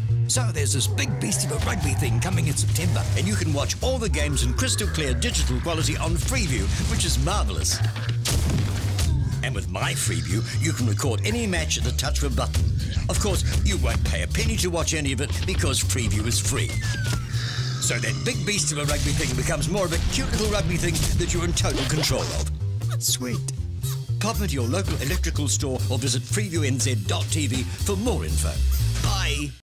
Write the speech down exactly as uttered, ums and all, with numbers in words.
So there's this big beast of a rugby thing coming in September, and you can watch all the games in crystal clear digital quality on Freeview, which is marvellous. And with my Freeview, you can record any match at the touch of a button. Of course, you won't pay a penny to watch any of it because Freeview is free. So that big beast of a rugby thing becomes more of a cute little rugby thing that you're in total control of. Sweet. Pop into your local electrical store or visit freeview n z dot t v for more info. Bye.